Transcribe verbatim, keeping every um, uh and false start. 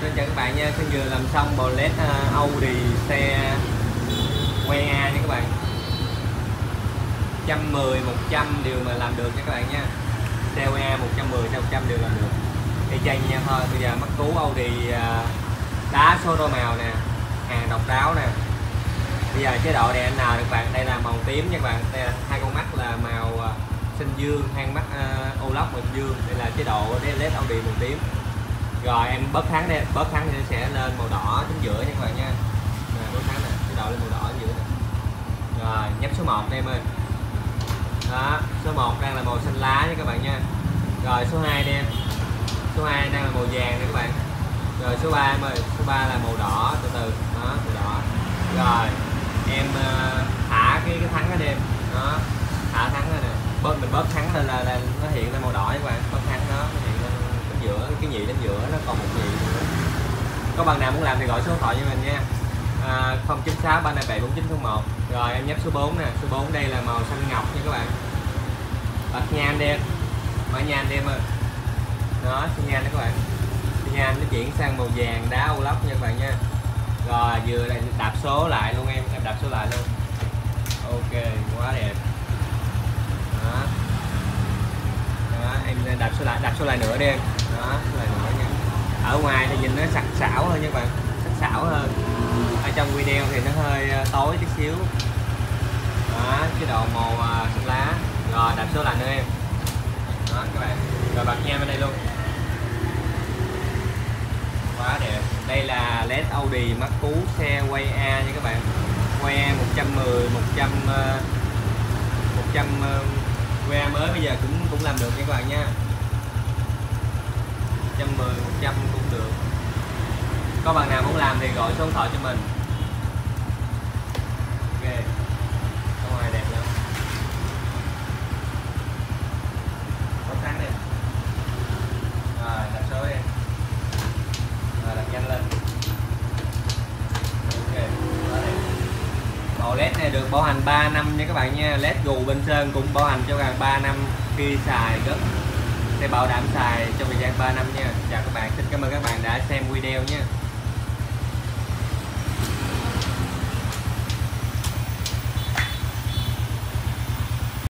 Xin chào các bạn nha, Sơn vừa làm xong bộ led uh, Audi xe quay A nha các bạn. một trăm mười, một trăm đều mà làm được nha các bạn nha. Xe quay A một trăm mười, một trăm đều làm được. Y chang nhau thôi. Bây giờ mắc cú Audi uh, đá số đôi màu nè, hàng độc đáo nè. Bây giờ chế độ đèn anh nào các bạn, đây là màu tím nha các bạn. Đây là hai con mắt là màu uh, xanh dương, hai mắt uh, ô lóc màu dương. Đây là chế độ led Audi màu tím. Rồi em bớt thắng đi, bớt thắng thì sẽ lên màu đỏ chính giữa nha các bạn nha. Nè, bớt thắng nè, chế độ lên màu đỏ chính giữa nè. Rồi nhấp số một đây em ơi. Đó, số một đang là màu xanh lá nha các bạn nha. Rồi số hai đây em. Số hai đang là màu vàng nè các bạn. Rồi số ba em ơi, số ba là màu đỏ từ từ, đó, màu đỏ. Rồi em uh, thả cái cái thắng ở đây em. Đó, thả thắng rồi nè. Bớt mình bớt thắng lên là, là nó hiện ra màu đỏ các bạn, bớt thắng đó nó hiện lên giữa, cái nhị đến giữa nó còn một nhị nữa. Có bạn nào muốn làm thì gọi số điện thoại cho mình nha. À, không chín sáu ba năm bảy bốn chín không một. Rồi em nhấp số bốn nè, số bốn đây là màu xanh ngọc nha các bạn. Bật nhan đen, mở nhan đen ơi. Đó, xi nhan đó các bạn. Xi nhan nó chuyển sang màu vàng đá ô lóc nha các bạn nha. Rồi vừa đây đạp số lại luôn em, em đạp số lại luôn. Ok, quá đẹp. Đó. Đó, em đạp số lại, đạp số lại nữa đi em. Đó, số lại nữa nha. Ở ngoài thì nhìn nó sặc sảo hơn nha các bạn, sắc sảo hơn. Ở trong video thì nó hơi tối tí xíu. Đó, cái độ màu xanh lá. Rồi đạp số lại nữa em. Đó các bạn. Rồi bật nha bên đây luôn. Quá đẹp. Đây là led Audi mắc cú xe quay A nha các bạn. Quay A một trăm mười, một trăm một trăm quay A mới bây giờ cũng cũng làm được nha các bạn nha. một trăm mười, một trăm cũng được. Có bạn nào muốn làm thì gọi số điện thoại cho mình. Ok. Ở ngoài đẹp lắm. Có thắng đi. Rồi, đặt số đi. Rồi, đặt nhanh lên. Ok, quá đẹp. Bộ led này được bảo hành ba năm nha các bạn nha. Led gù bên Sơn cũng bảo hành cho các bạn ba năm khi xài rất sẽ bảo đảm xài trong thời gian ba năm nha. Chào các bạn, xin cảm ơn các bạn đã xem video nha.